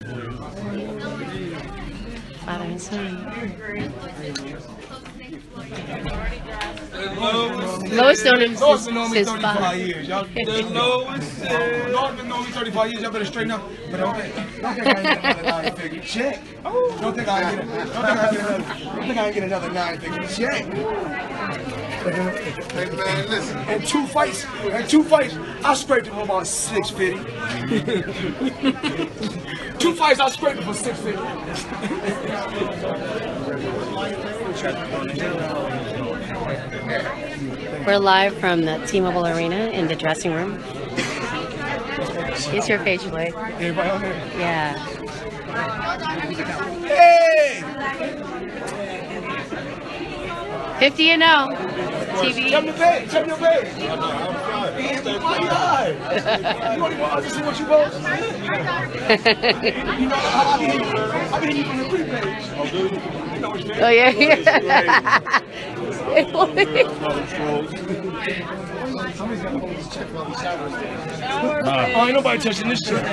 Father and son. Lois known him Lois been knowing me since 35 years. Y'all been knowing me 35 years. Y'all better straighten up. But don't think I ain't get another 9-figure check. Don't think I ain't get another 9-figure check. Hey man, listen. And two fights, I scraped it for about 650. 2 fights, I scraped it for 650. We're live from the T-Mobile Arena in the dressing room. It's your page, Floyd. Everybody on there? Yeah. Hey! 50 and 0. TV. Jump your page. Why you live? You don't even see what you post? You know, I'll be hitting you from the free page. Oh, yeah. Oh, ain't nobody touching this check.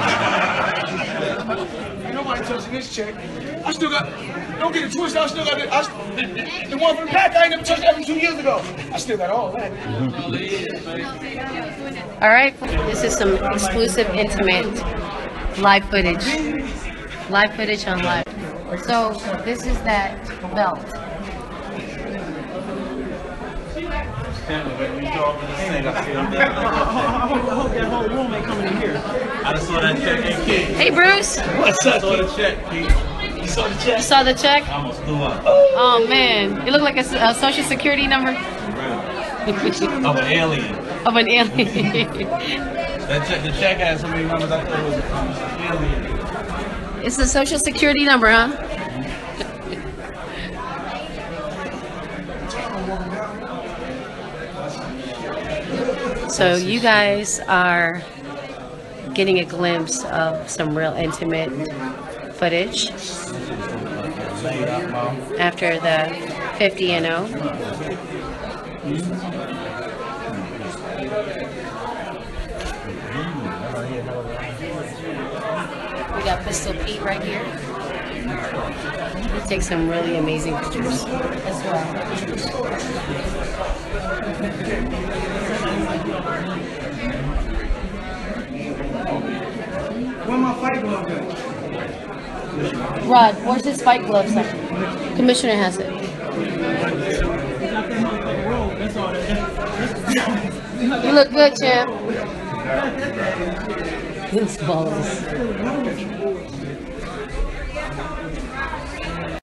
Ain't nobody touching this check. I still got, don't get it twisted, I still got the one from the pack, I ain't never touched that from 2 years ago. I still got all that. All right. This is some exclusive, intimate live footage. Live footage on live. So this is that belt. I just saw that check and kid. Hey, Bruce. What's up? I saw the check, Pete. You saw the check? You saw the check? I almost threw up. Oh, man. It looked like a social security number. Of an alien. Of an alien. The check had so many numbers, I thought it was an alien. It's a social security number, huh? So you guys are getting a glimpse of some real intimate footage after the 50 and 0. We got Pistol Pete right here. He takes some really amazing pictures as well. Where my fight glove at? Rod, where's his fight gloves? Commissioner has it. You look good, champ. His balls.